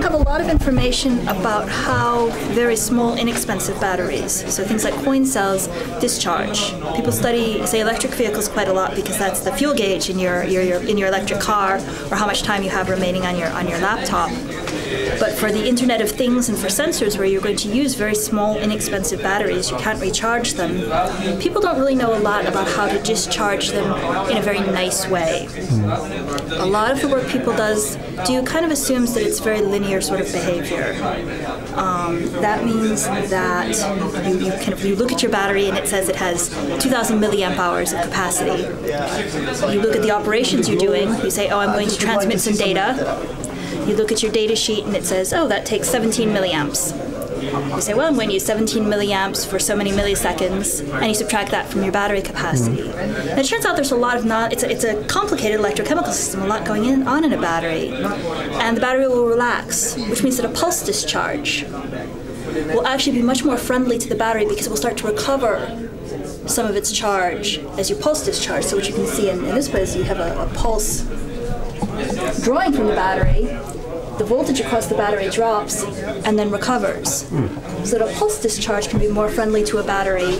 have a lot of information about how very small, inexpensive batteries, so things like coin cells, discharge. People study, say, electric vehicles quite a lot because that's the fuel gauge in your electric car, or how much time you have remaining on your laptop. But for the Internet of Things and for sensors where you're going to use very small, inexpensive batteries, you can't recharge them, people don't really know a lot about how to discharge them in a very nice way. A lot of the work people do kind of assumes that it's very linear sort of behavior. That means that you look at your battery and it says it has 2,000 milliamp hours of capacity. You look at the operations you're doing, you say, oh, I'm going to transmit some data. You look at your data sheet and it says, oh, that takes 17 milliamps. You say, well, I'm going to use 17 milliamps for so many milliseconds, and you subtract that from your battery capacity. And it turns out there's a lot of it's a complicated electrochemical system, a lot going on in a battery. And the battery will relax, which means that a pulse discharge will actually be much more friendly to the battery because it will start to recover some of its charge as you pulse discharge. So what you can see in this place, you have a pulse drawing from the battery. The voltage across the battery drops and then recovers. So that a pulse discharge can be more friendly to a battery.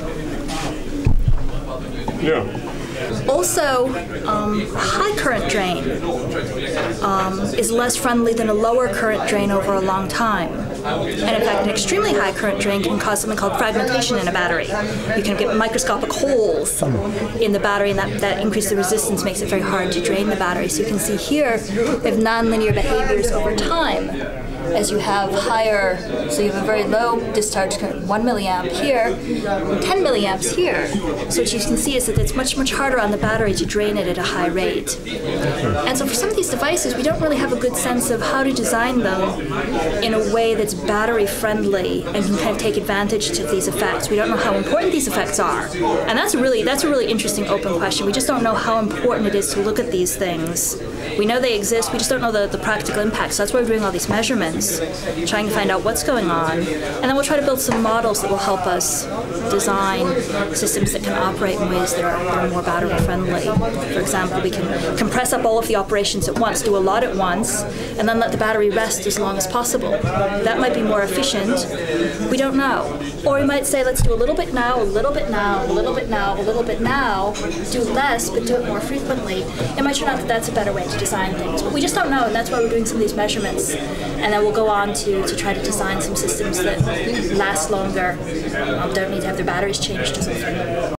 Yeah. Also, a high current drain is less friendly than a lower current drain over a long time. And in fact, an extremely high current drain can cause something called fragmentation in a battery. You can get microscopic holes in the battery, and that increases the resistance, makes it very hard to drain the battery. So you can see here, they have nonlinear behaviors over time. As you have higher, so you have a very low discharge current, 1 milliamp here, and 10 milliamps here. So what you can see is that it's much, much harder on the battery to drain it at a high rate. And so for some of these devices, we don't really have a good sense of how to design them in a way that's battery friendly and can kind of take advantage of these effects. We don't know how important these effects are. And that's a really interesting open question. We just don't know how important it is to look at these things. We know they exist, we just don't know the practical impact. So that's why we're doing all these measurements, trying to find out what's going on. And then we'll try to build some models that will help us design systems that can operate in ways that are more battery friendly. For example, we can compress up all of the operations at once, do a lot at once, and then let the battery rest as long as possible. That might be more efficient. We don't know. Or we might say, let's do a little bit now, a little bit now, a little bit now, a little bit now, do less, but do it more frequently. It might turn out that that's a better way to design things. But we just don't know, and that's why we're doing some of these measurements. And then we'll go on to try to design some systems that last longer, don't need to have their batteries changed as often.